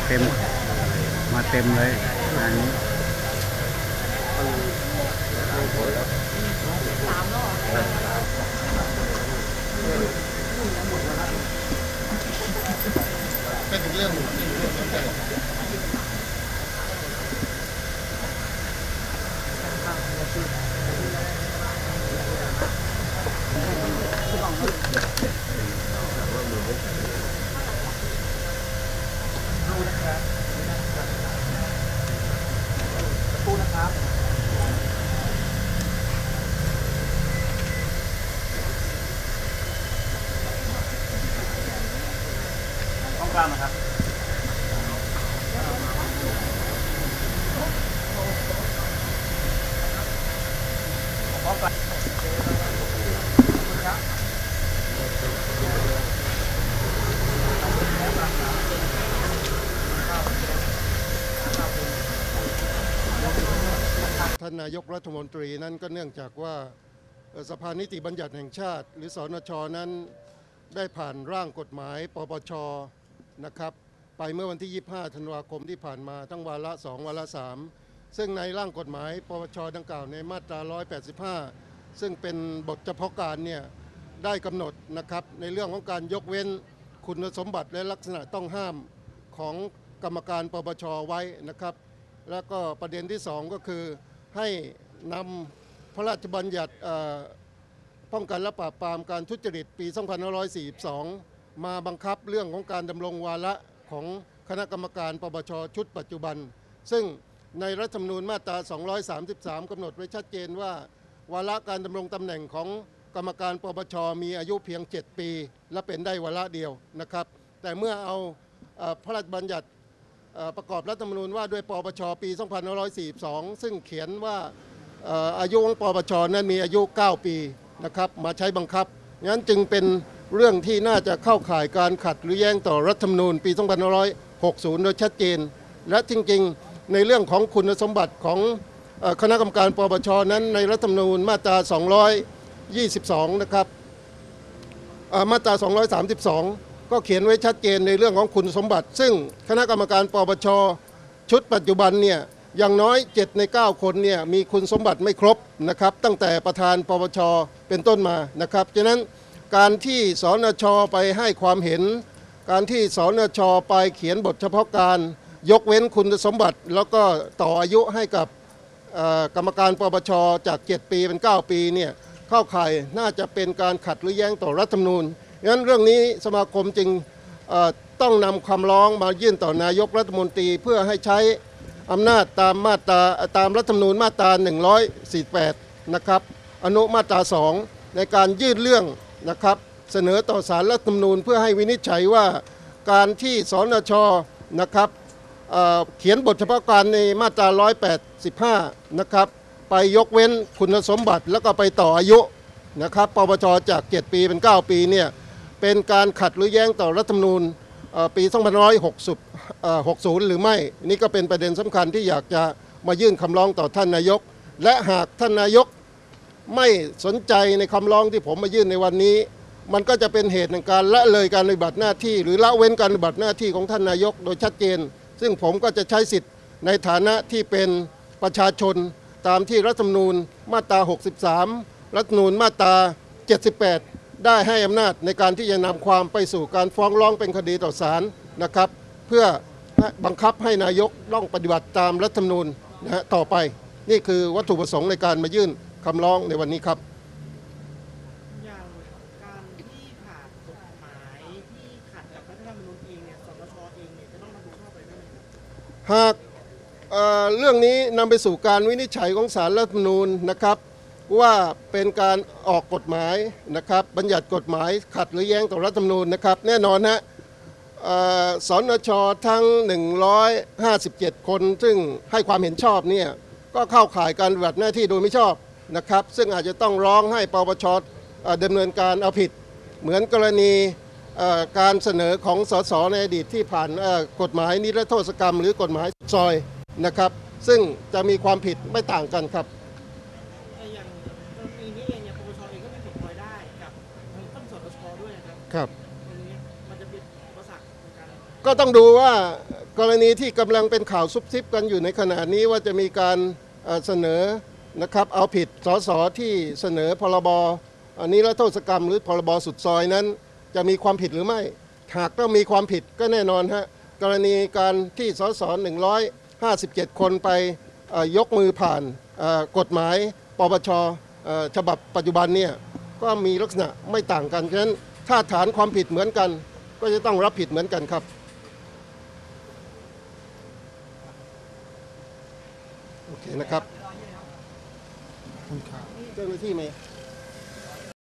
เต็มเลยงานนี้เป็นเรื่องต้องการนะครับท่านนายกรัฐมนตรีนั้นก็เนื่องจากว่าสภานิติบัญญัติแห่งชาติหรือสนช.นั้นได้ผ่านร่างกฎหมายปปช.นะครับไปเมื่อวันที่ 25 ธันวาคมที่ผ่านมาทั้งวาระ2วาระ3ซึ่งในร่างกฎหมายปปช.ดังกล่าวในมาตรา 185 ซึ่งเป็นบทเฉพาะการเนี่ยได้กำหนดนะครับในเรื่องของการยกเว้นคุณสมบัติและลักษณะต้องห้ามของกรรมการปปช.ไว้นะครับแล้วก็ประเด็นที่2ก็คือให้นำพระราชบัญญัติป้องกันและปราบปรามการทุจริตปี 2542 มาบังคับเรื่องของการดำรงวาระของคณะกรรมการปปช.ชุดปัจจุบันซึ่งในรัฐธรรมนูญมาตรา 233 กำหนดไว้ชัดเจนว่าวาระการดำรงตำแหน่งของกรรมการปปช.มีอายุเพียง 7 ปีและเป็นได้วาระเดียวนะครับแต่เมื่อเอาพระราชบัญญัติประกอบรัฐธรรมนูญว่าด้วยปปช.ปี 2542 ซึ่งเขียนว่าอายุของปปช.นั้นมีอายุ 9 ปีนะครับมาใช้บังคับงั้นจึงเป็นเรื่องที่น่าจะเข้าข่ายการขัดหรือแย้งต่อรัฐธรรมนูญปี 2560 โดยชัดเจนและจริงๆในเรื่องของคุณสมบัติของคณะกรรมการปปช.นั้นในรัฐธรรมนูญมาตรา 222 นะครับมาตรา 232 ก็เขียนไว้ชัดเจนในเรื่องของคุณสมบัติซึ่งคณะกรรมการปปช.ชุดปัจจุบันเนี่ยอย่างน้อย7 ใน 9 คนเนี่ยมีคุณสมบัติไม่ครบนะครับตั้งแต่ประธานปปช.เป็นต้นมานะครับฉะนั้นการที่สนช.ไปให้ความเห็นการที่สนช.ไปเขียนบทเฉพาะการยกเว้นคุณสมบัติแล้วก็ต่ออายุให้กับกรรมการปปช.จาก 7 ปีเป็น 9 ปีเนี่ยเข้าข่ายน่าจะเป็นการขัดหรือแย้งต่อรัฐธรรมนูญงั้นเรื่องนี้สมาคมจึงต้องนำคำร้องมายื่นต่อนายกรัฐมนตรีเพื่อให้ใช้อำนาจตามรัฐธรรมนูญมาตรา 148 นะครับอนุมาตรา 2 ในการยื่นเรื่องนะครับเสนอต่อศาลรัฐธรรมนูญเพื่อให้วินิจฉัยว่าการที่สนช.นะครับเขียนบทเฉพาะการในมาตรา 185 นะครับไปยกเว้นคุณสมบัติแล้วก็ไปต่ออายุนะครับปปช.จาก 7 ปีเป็น 9 ปีเนี่ยเป็นการขัดหรือแย้งต่อรัฐธรรมนูญปี 2560 หรือไม่นี่ก็เป็นประเด็นสำคัญที่อยากจะมายื่นคำร้องต่อท่านนายกและหากท่านนายกไม่สนใจในคำร้องที่ผมมายื่นในวันนี้มันก็จะเป็นเหตุในการละเลยการปฏิบัติหน้าที่หรือละเว้นการปฏิบัติหน้าที่ของท่านนายกโดยชัดเจนซึ่งผมก็จะใช้สิทธิ์ในฐานะที่เป็นประชาชนตามที่รัฐธรรมนูญมาตรา 63 รัฐธรรมนูญมาตรา 78 ได้ให้อำนาจในการที่จะนำความไปสู่การฟ้องร้องเป็นคดีต่อศาลนะครับเพื่อบังคับให้นายกต้องปฏิบัติตามรัฐธรรมนูญต่อไปนี่คือวัตถุประสงค์ในการมายื่นคำร้องในวันนี้ครับอย่างการที่ผ่านกฎหมายที่ขัดกับรัฐธรรมนูญเองเนี่ยสนช.เองเนี่ยจะต้องรับผิดชอบไปด้วยไหมหากเรื่องนี้นำไปสู่การวินิจฉัยของศาลรัฐธรรมนูญนะครับว่าเป็นการออกกฎหมายนะครับบัญญัติกฎหมายขัดหรือแย้งต่อรัฐธรรมนูญนะครับแน่นอนนะสนช.ทั้ง 157 คนซึ่งให้ความเห็นชอบเนี่ยก็เข้าข่ายการปฏิบัติหน้าที่โดยไม่ชอบนะครับซึ่งอาจจะต้องร้องให้ปปช.ดำเนินการเอาผิดเหมือนกรณีการเสนอของสสในอดีตที่ผ่านกฎหมายนิรโทษกรรมหรือกฎหมายซอยนะครับซึ่งจะมีความผิดไม่ต่างกันครับอย่างกรณีนี้เองเนี่ยปปช.เองก็มีผลพลอยได้กับท่านสนช.ด้วยนะครับครับตรงนี้มันจะเป็นอุปสรรคในการก็ต้องดูว่ากรณีที่กำลังเป็นข่าวซุบซิบกันอยู่ในขณะนี้ว่าจะมีการเสนอนะครับเอาผิดสสที่เสนอพรบนิรโทษกรรมหรือพรบสุดซอยนั้นจะมีความผิดหรือไม่หากต้องมีความผิดก็แน่นอนฮะกรณีการที่สส157 คนไปยกมือผ่านกฎหมายปปชฉบับปัจจุบันเนี่ยก็มีลักษณะไม่ต่างกันฉะนั้นถ้าฐานความผิดเหมือนกันก็จะต้องรับผิดเหมือนกันครับโอเคนะครับเจ้าหน้าที่ไหม